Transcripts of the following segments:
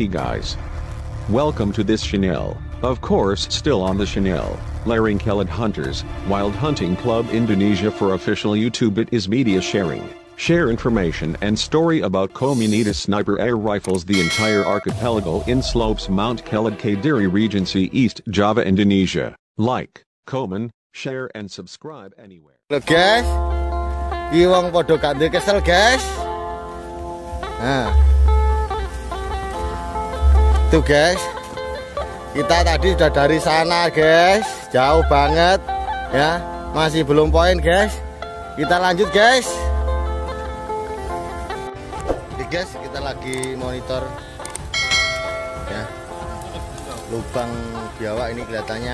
guys. Welcome to this channel, of course still on the channel, Laringkelad Hunters, Wild Hunting Club Indonesia. For official YouTube it is media sharing. Share information and story about Komunita sniper air rifles. The entire archipelago in slopes Mount Kelad Kediri Regency East Java Indonesia. Like, comment, share and subscribe anywhere. Halo guys, iki wong padha gak kesel guys. Nah. Tuh guys. Kita tadi sudah dari sana guys, jauh banget ya. Masih belum poin guys. Kita lanjut guys. Guys, kita lagi monitor ya lubang biawak. Ini kelihatannya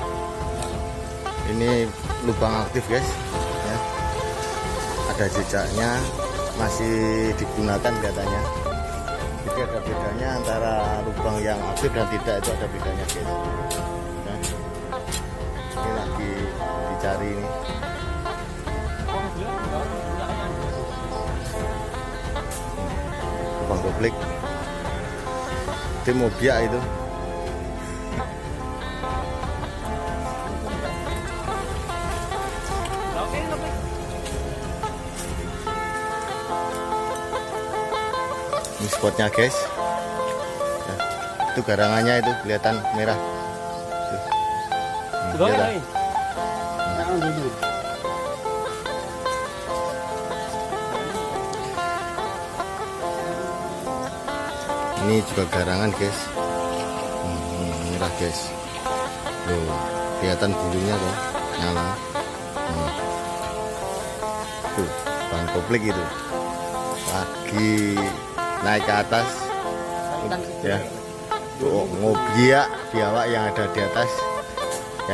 ini lubang aktif guys ya. Ada jejaknya, masih digunakan kelihatannya. Jadi ada bedanya antara lubang yang aktif dan tidak, itu ada bedanya guys ya. Ini lagi dicari ini. Lubang doblik tim mobiak itu. Ini spotnya guys nah, itu garangannya itu kelihatan merah tuh. Ini juga garangan guys, merah guys. Loh, kelihatan bulunya tuh nyala. Tuh, bang koplik itu lagi naik ke atas ya. Tuh, ngobiak biawak yang ada di atas ya.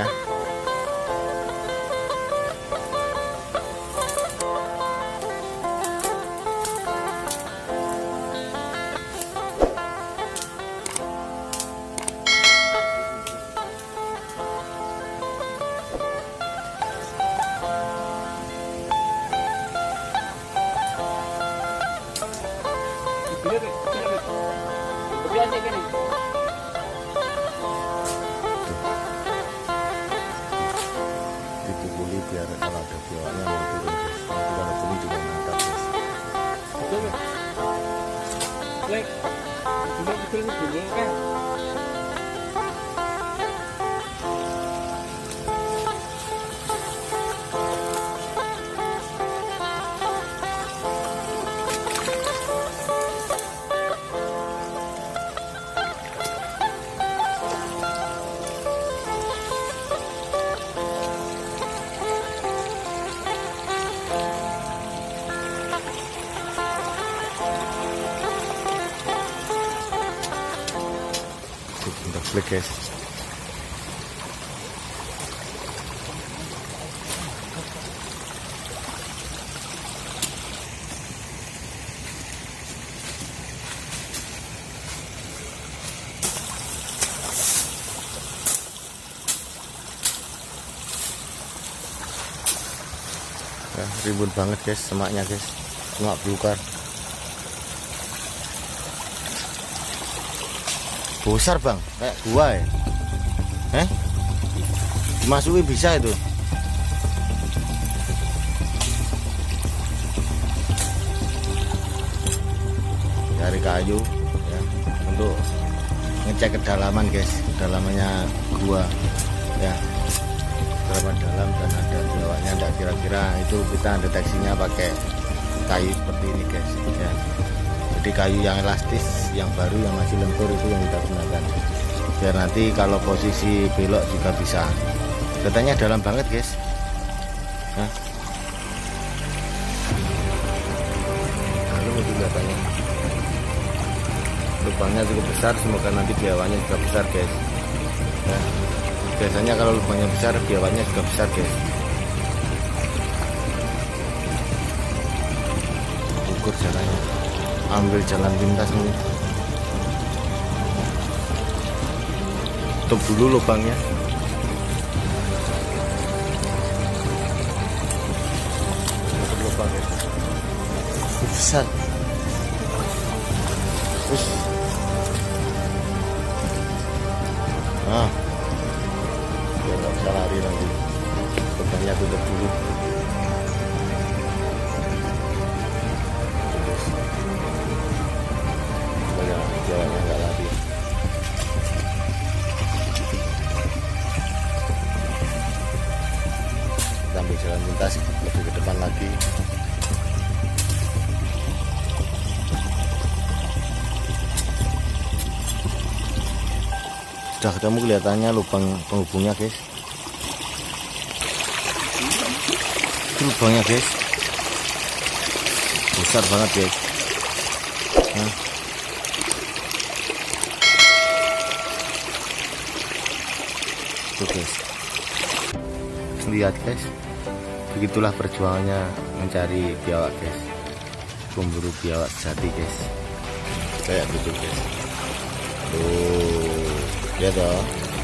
Dipukuli biar kalau ada biawaknya mau turun guys. Nanti kalau turun juga mantap guys. Untuk guys. Ya, ribut banget guys semaknya guys. Semak belukar. Besar bang, kayak gua ya. Dimasukin bisa itu. Cari kayu ya, untuk ngecek kedalaman guys, kedalamannya gua ya, berapa dalam dan ada biawaknya enggak. Kira-kira itu kita deteksinya pakai kayu seperti ini guys ya. Jadi kayu yang elastis, yang baru, yang masih lentur itu yang kita gunakan. Biar nanti kalau posisi belok juga bisa. Katanya dalam banget guys. Nah, lalu juga katanya lubangnya cukup besar. Semoga nanti biawaknya juga besar guys. Nah, biasanya kalau lubangnya besar, biawaknya juga besar guys. Ukur jalannya, ambil jalan pintas nih. Tutup dulu lubangnya. Tutup lubang ya. Besar. Terus Nah, biar nggak bisa lari nanti. Pegangnya tutup dulu. Supaya biawaknya nggak lari. Kita ambil jalan pintas lebih ke depan lagi. Sudah ketemu kelihatannya lubang penghubungnya guys. Itu lubangnya guys, besar banget guys. Nah. Tuh guys, lihat guys, begitulah perjuangannya mencari biawak guys, pemburu biawak sejati guys, kayak gitu guys. Tuh, lihat dong,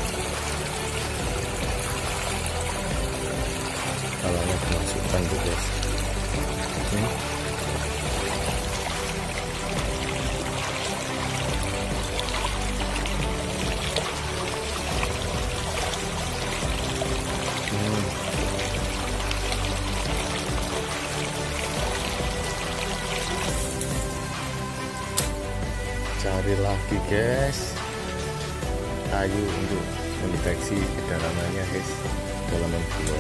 kalanya dimasukkan tuh guys. Cari lagi guys kayu untuk mendeteksi kedalamannya guys, kedalaman gua.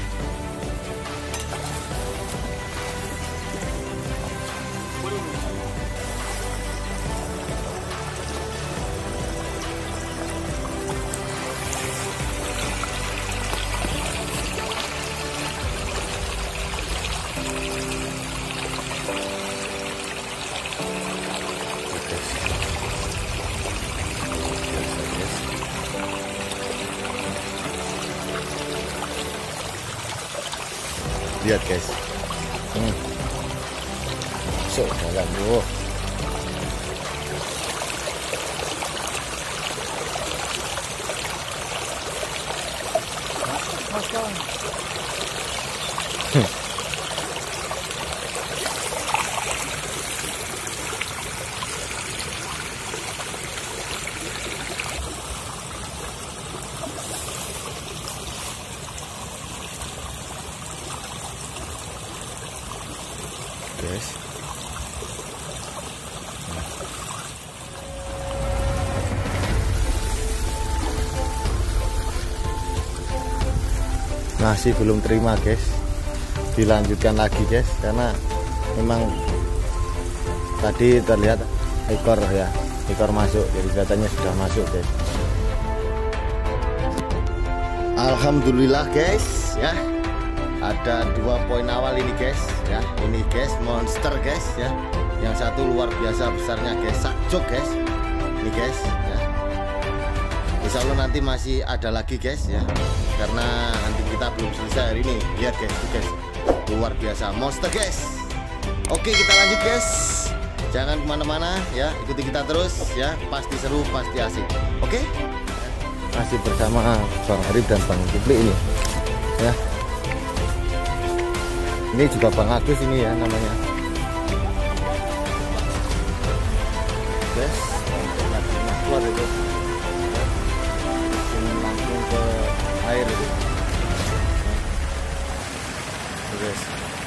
Lihat guys, so dalam loh. Guys, masih belum terima guys, dilanjutkan lagi guys, karena memang tadi terlihat ekor ya, ekor masuk, jadi kelihatannya sudah masuk guys. Alhamdulillah guys ya, ada 2 poin awal ini guys ya. Ini guys monster guys ya, yang satu luar biasa besarnya guys, sakjok guys ini guys ya. Insya Allah nanti masih ada lagi guys ya, karena nanti kita belum selesai hari ini. Lihat guys, itu guys luar biasa monster guys. Oke, kita lanjut guys, jangan kemana-mana ya, ikuti kita terus ya, pasti seru, pasti asik. Oke, masih bersama Bang Arif dan Bang Kupli ini ya. Ini juga Bang Agus ini ya namanya. Guys, lagi keluar itu. Langsung ke air itu. Guys.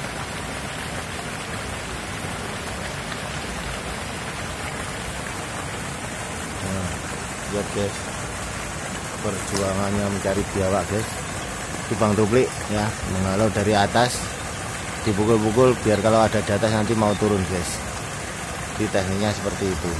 Nah, lihat guys, perjuangannya mencari biawak guys. Itu Bang Kupli ya, menghalau dari atas, dipukul-pukul biar kalau ada di atas nanti mau turun guys. Di tekniknya seperti itu.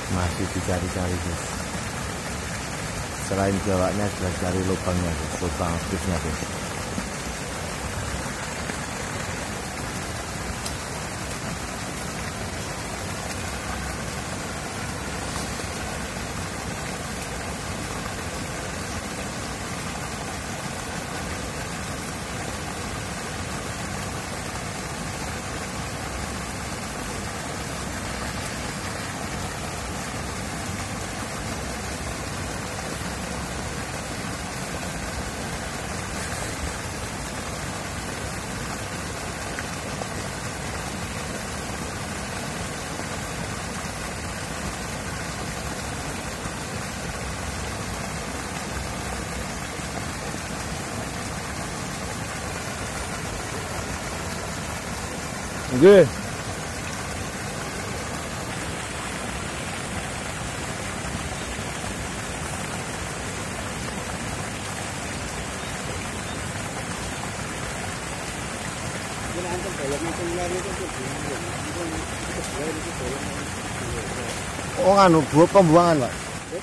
masih dicari-cari guys. Selain biawaknya sudah cari lubangnya guys, lubang aktifnya guys. Oke. Oh anu buat pembuangan Pak.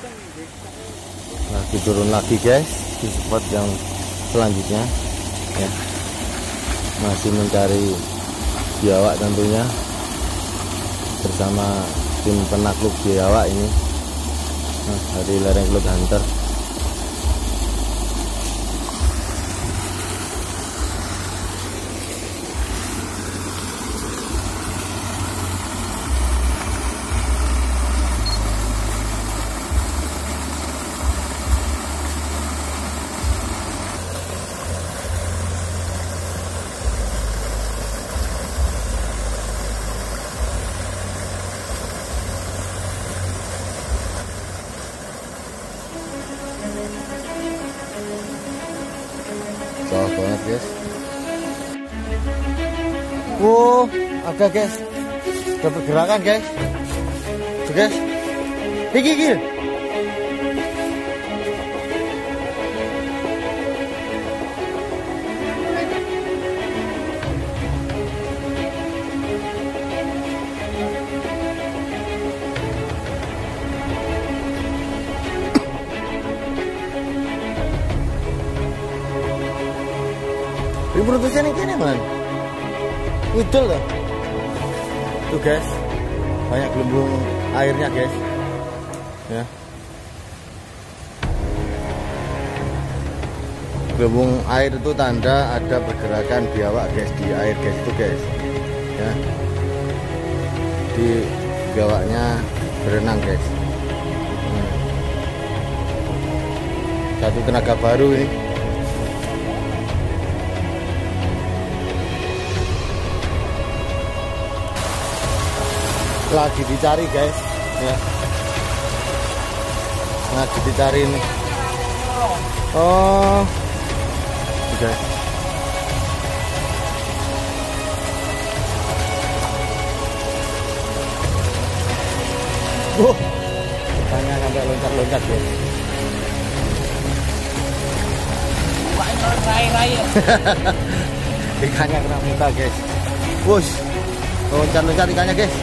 Lagi turun lagi guys di spot yang selanjutnya ya. Masih mencari biawak tentunya bersama tim penakluk biawak ini dari lereng Kelut Hunter. Jauh banget guys. Wow, ada guys. Ada pergerakan guys. Tuh guys. Gigi. Reproduksinya ini man, udel loh. Tuh guys, banyak gelembung airnya guys. Ya, gelembung air itu tanda ada pergerakan biawak guys di air guys itu guys. Ya, di biawaknya berenang guys. Satu tenaga baru ini. Lagi dicari guys ya, lagi dicari nih. Oh guys, ikannya sampai loncat-loncat guys. Ikannya kena muka guys. Wush, loncat-loncat ikannya guys.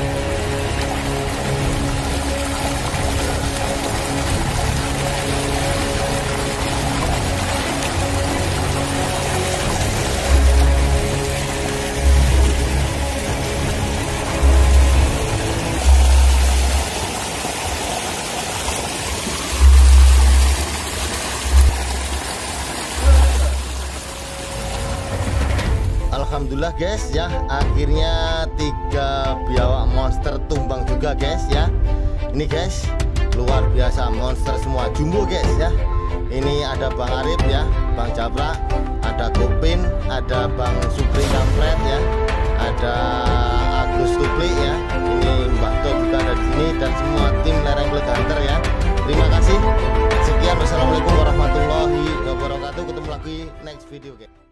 Alhamdulillah guys ya, akhirnya 3 biawak monster tumbang juga guys ya. Ini guys luar biasa, monster semua, jumbo guys ya. Ini ada Bang Arif ya, Bang Japra, ada Kopin, ada Bang Supri Kampret ya, ada Agus Tupli ya. Ini Mbak To juga ada di sini dan semua tim lereng Kelut Hunter ya. Terima kasih. Sekian, wassalamualaikum warahmatullahi wabarakatuh. Ketemu lagi next video guys.